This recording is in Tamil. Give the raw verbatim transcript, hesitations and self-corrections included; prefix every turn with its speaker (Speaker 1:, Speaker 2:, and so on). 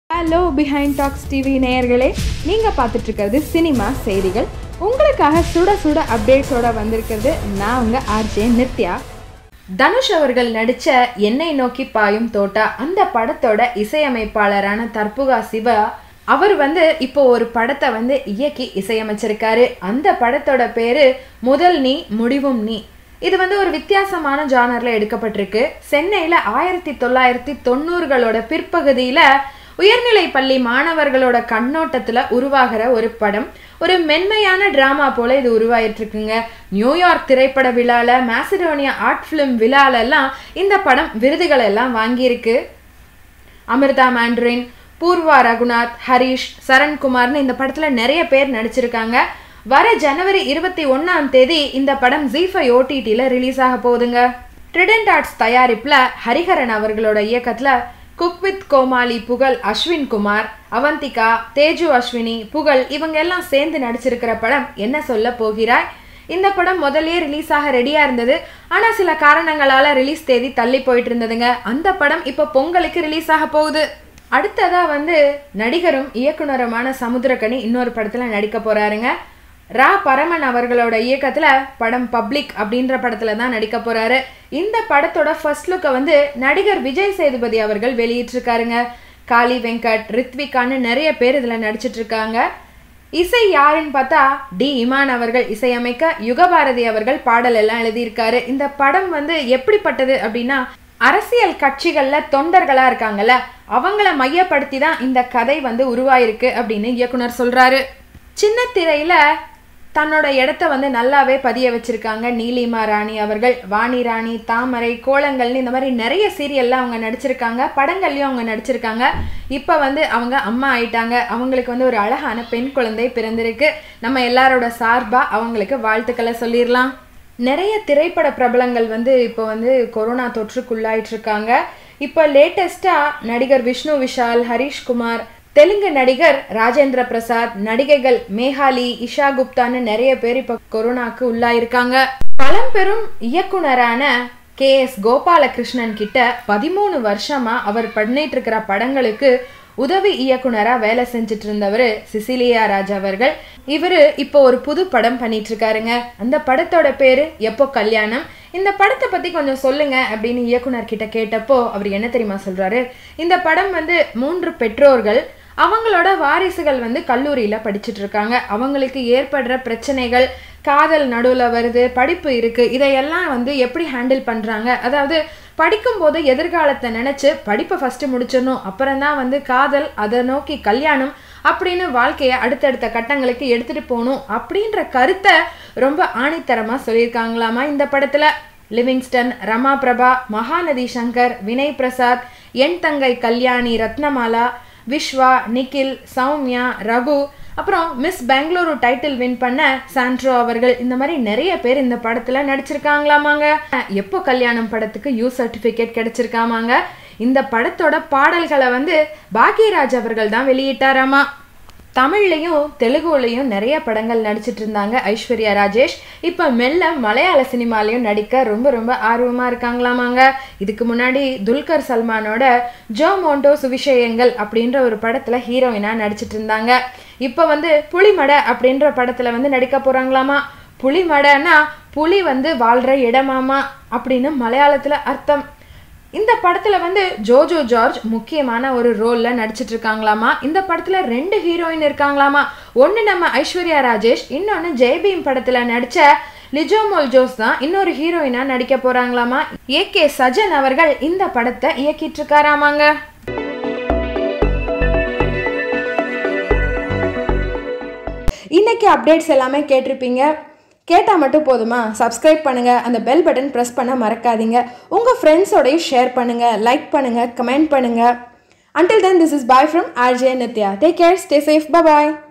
Speaker 1: ஹலோ பிஹைண்ட் டாக்ஸ் டிவி நேயர்களே, நீங்கள் பார்த்துட்டு இருக்கிறது சினிமா செய்திகள். உங்களுக்காக சுட சுட அப்டேட்ஸோட வந்திருக்கிறது நான் உங்கள் ஆர்ஜே நித்யா. தனுஷ் அவர்கள் நடித்த என்னை நோக்கி பாயும் தோட்டா அந்த படத்தோட இசையமைப்பாளரான தர்புகா சிவா அவர் வந்து இப்போ ஒரு படத்தை வந்து இயக்கி இசையமைச்சிருக்காரு. அந்த படத்தோட பேரு முதல் நீ முடிவும் நீ. இது வந்து ஒரு வித்தியாசமான ஜானர்ல எடுக்கப்பட்டிருக்கு. சென்னையில ஆயிரத்தி தொள்ளாயிரத்தி தொண்ணூறுகளோட பிற்பகுதியில உயர்நிலை பள்ளி மாணவர்களோட கண்ணோட்டத்துல உருவாகிற ஒரு படம். ஒரு மென்மையான டிராமா போல இது உருவாயிட்டு இருக்குங்க. நியூயார்க் திரைப்பட விழால, மாசிடோனியா ஆர்ட் பிலிம் விழால எல்லாம் இந்த படம் விருதுகள் எல்லாம் வாங்கியிருக்கு. அமிர்தா மாண்ட்ரின், பூர்வா ரகுநாத், ஹரிஷ், சரண்குமார்னு இந்த படத்துல நிறைய பேர் நடிச்சிருக்காங்க. வர ஜனவரி இருபத்தி ஒன்னாம் தேதி இந்த படம் ஜீ ஃபைவ் ஓடிடில ரிலீஸ் ஆக போகுதுங்க. ட்ரிடென்ட் ஆர்ட்ஸ் தயாரிப்புல ஹரிஹரன் அவர்களோட இயக்கத்துல குக் வித் கோமாளி புகழ், அஸ்வின் குமார், அவந்திகா, தேஜு அஸ்வினி, புகழ் இவங்க எல்லாம் சேர்ந்து நடிச்சிருக்கிற படம் என்ன சொல்ல போகிறாய். இந்த படம் முதல்லயே ரிலீஸ் ஆக ரெடியா இருந்தது. ஆனா சில காரணங்களால ரிலீஸ் தேதி தள்ளி போயிட்டு இருந்ததுங்க. அந்த படம் இப்ப பொங்கலுக்கு ரிலீஸ் ஆக போகுது. அடுத்ததா வந்து நடிகரும் இயக்குனருமான சமுத்திரக்கனி இன்னொரு படத்துல நடிக்க போறாருங்க. ரா பரமன் அவர்களோட இயக்கத்துல படம் பப்ளிக் அப்படின்ற படத்துல தான் நடிக்க போறாரு. இந்த படத்தோட ஃபர்ஸ்ட் லுக்கை வந்து நடிகர் விஜய் சேதுபதி அவர்கள் வெளியிட்டிருக்காருங்க. காளி வெங்கட், ரித்விகான்னு நிறைய பேர் இதுல நடிச்சிட்டு இருக்காங்க. இசை யாருன்னு பார்த்தா டி இமான் அவர்கள் இசையமைக்க, யுகபாரதி அவர்கள் பாடல் எல்லாம் எழுதியிருக்காரு. இந்த படம் வந்து எப்படிப்பட்டது அப்படின்னா, அரசியல் கட்சிகள்ல தொண்டர்களா இருக்காங்கல்ல அவங்கள மையப்படுத்தி தான் இந்த கதை வந்து உருவாயிருக்கு அப்படின்னு இயக்குனர் சொல்றாரு. சின்ன திரையில தன்னோட இடத்த வந்து நல்லாவே பதிய வச்சிருக்காங்க நீலிமா ராணி அவர்கள். வாணி ராணி, தாமரை, கோலங்கள்னு இந்த மாதிரி நிறைய சீரியல்ல அவங்க நடிச்சிருக்காங்க. படங்கள்லயும் அவங்க நடிச்சிருக்காங்க. இப்ப வந்து அவங்க அம்மா ஆயிட்டாங்க. அவங்களுக்கு வந்து ஒரு அழகான பெண் குழந்தை பிறந்திருக்கு. நம்ம எல்லாரோட சார்பா அவங்களுக்கு வாழ்த்துக்களை சொல்லிடலாம். நிறைய திரைப்பட பிரபலங்கள் வந்து இப்போ வந்து கொரோனா தொற்றுக்குள்ளாயிட்டு இருக்காங்க. இப்போ லேட்டஸ்டா நடிகர் விஷ்ணு விஷால், ஹரிஷ்குமார், தெலுங்கு நடிகர் ராஜேந்திர பிரசாத், நடிகைகள் மேகாலி, இஷா குப்தான்னு நிறைய பேர் இப்ப கொரோனாக்கு உள்ளாயிருக்காங்க. பழம்பெரும் இயக்குனரான கே எஸ் கோபாலகிருஷ்ணன் கிட்ட பதிமூணு வருஷமா அவர் பண்ணிட்டு இருக்கிற படங்களுக்கு உதவி இயக்குனரா வேலை செஞ்சுட்டு இருந்தவர் சிசிலியா ராஜ் அவர்கள். இவரு இப்போ ஒரு புது படம் பண்ணிட்டு இருக்காருங்க. அந்த படத்தோட பேரு எப்போ கல்யாணம். இந்த படத்தை பத்தி கொஞ்சம் சொல்லுங்க அப்படின்னு இயக்குனர் கிட்ட கேட்டப்போ அவர் என்ன தெரியுமா சொல்றாரு, இந்த படம் வந்து மூன்று பெற்றோர்கள் அவங்களோட வாரிசுகள் வந்து கல்லூரியில படிச்சுட்டு இருக்காங்க. அவங்களுக்கு ஏற்படுற பிரச்சனைகள், காதல் நடுவில் வருது, படிப்பு இருக்கு, இதையெல்லாம் வந்து எப்படி ஹேண்டில் பண்றாங்க. அதாவது படிக்கும்போது எதிர்காலத்தை நினைச்சு படிப்பை ஃபர்ஸ்ட் முடிச்சிடணும், அப்புறம்தான் வந்து காதல், அதை நோக்கி கல்யாணம் அப்படின்னு வாழ்க்கையை அடுத்தடுத்த கட்டங்களுக்கு எடுத்துட்டு போகணும் அப்படின்ற கருத்தை ரொம்ப ஆணித்தரமா சொல்லியிருக்காங்களாமா இந்த படத்துல. லிவிங்ஸ்டன், ரமா பிரபா, மகாநதி சங்கர், வினய் பிரசாத், என் தங்கை கல்யாணி, ரத்னமாலா, விஸ்வா, நிக்கில், சௌமியா, ரகு, அப்புறம் மிஸ் பெங்களூரு டைட்டில் வின் பண்ண சாண்ட்ரோ அவர்கள், இந்த மாதிரி நிறைய பேர் இந்த படத்துல நடிச்சிருக்காங்களாமாங்க. எப்போ கல்யாணம் படத்துக்கு யூ சர்டிபிகேட் கிடைச்சிருக்காமாங்க. இந்த படத்தோட பாடல்களை வந்து பாக்யராஜ் அவர்கள் தான் வெளியிட்டாராமா. தமிழ்லையும் தெலுங்குலையும் நிறைய படங்கள் நடிச்சிட்டு இருந்தாங்க ஐஸ்வர்யா ராஜேஷ். இப்போ மெல்ல மலையாள சினிமாலையும் நடிக்க ரொம்ப ரொம்ப ஆர்வமாக இருக்காங்களாமாங்க. இதுக்கு முன்னாடி துல்கர் சல்மானோட ஜோ மோண்டோ சுவிஷயங்கள் அப்படின்ற ஒரு படத்தில் ஹீரோயினாக நடிச்சிட்டு இருந்தாங்க. இப்போ வந்து புலிமடை அப்படின்ற படத்தில் வந்து நடிக்க போகிறாங்களாமா. புலிமடைன்னா புலி வந்து வாழ்கிற இடமாமா அப்படின்னு மலையாளத்தில் அர்த்தம். இந்த படத்துல வந்து ஜோஜோ ஜார்ஜ் முக்கியமான ஒரு ரோல்ல நடிச்சிட்டு இருக்காங்களாமா. இந்த படத்துல ரெண்டு ஹீரோயின் இருக்காங்களாமா. ஒன்னு நம்ம ஐஸ்வர்யா ராஜேஷ், இன்னொன்னு ஜெய்பீம் படத்துல நடிச்ச லிஜோமோல் ஜோஸ் தான் இன்னொரு ஹீரோயினா நடிக்க போறாங்களாமா. ஏ கே சஜன் அவர்கள் இந்த படத்தை இயக்கிட்டு இருக்காராமாங்க. இன்னைக்கு அப்டேட்ஸ் எல்லாமே கேட்டிருப்பீங்க. கேட்டால் மட்டும் போதுமா? சப்ஸ்கிரைப் பண்ணுங்கள், அந்த பெல் பட்டன் ப்ரெஸ் பண்ண மறக்காதீங்க. உங்கள் ஃப்ரெண்ட்ஸோடையும் ஷேர் பண்ணுங்கள், லைக் பண்ணுங்கள், கமெண்ட் பண்ணுங்கள். Until then, this is bye from R J Nitya. Take care, stay safe, bye bye.